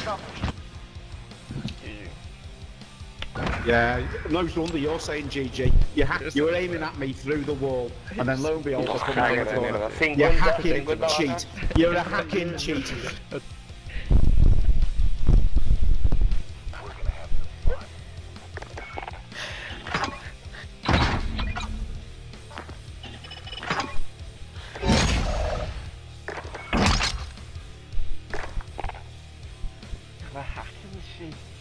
Yeah, no wonder you're saying GG. You were aiming at me through the wall, and then lo and behold, I come around the corner. You're hacking cheat. You're a hacking cheat. The hacking sheet.